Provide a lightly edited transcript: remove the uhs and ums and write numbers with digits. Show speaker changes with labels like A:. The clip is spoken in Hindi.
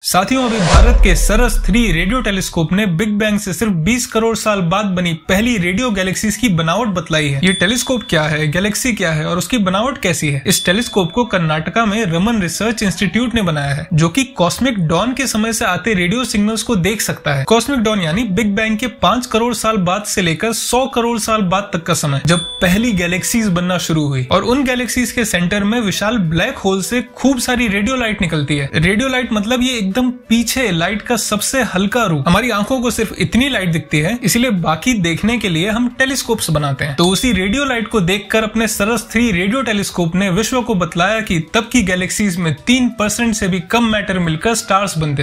A: साथियों, अभी भारत के सरस 3 रेडियो टेलीस्कोप ने बिग बैंग से सिर्फ 20 करोड़ साल बाद बनी पहली रेडियो गैलेक्सीज की बनावट बतलाई है। ये टेलीस्कोप क्या है, गैलेक्सी क्या है और उसकी बनावट कैसी है? इस टेलीस्कोप को कर्नाटका में रमन रिसर्च इंस्टीट्यूट ने बनाया है, जो कि कॉस्मिक डॉन के समय से आते रेडियो सिग्नल्स को देख सकता है। कॉस्मिक डॉन यानी बिग बैंग के 5 करोड़ साल बाद से लेकर 100 करोड़ साल बाद तक का समय, जब पहली गैलेक्सीज बनना शुरू हुई। और उन गैलेक्सीज के सेंटर में विशाल ब्लैक होल से खूब सारी रेडियो लाइट निकलती है। रेडियो लाइट मतलब ये एकदम पीछे लाइट का सबसे हल्का रूप। हमारी आंखों को सिर्फ इतनी लाइट दिखती है, इसीलिए बाकी देखने के लिए हम टेलीस्कोप्स बनाते हैं। तो उसी रेडियो लाइट को देखकर अपने सरस 3 रेडियो टेलीस्कोप ने विश्व को बतलाया कि तब की गैलेक्सीज में 3% से भी कम मैटर मिलकर स्टार्स बनते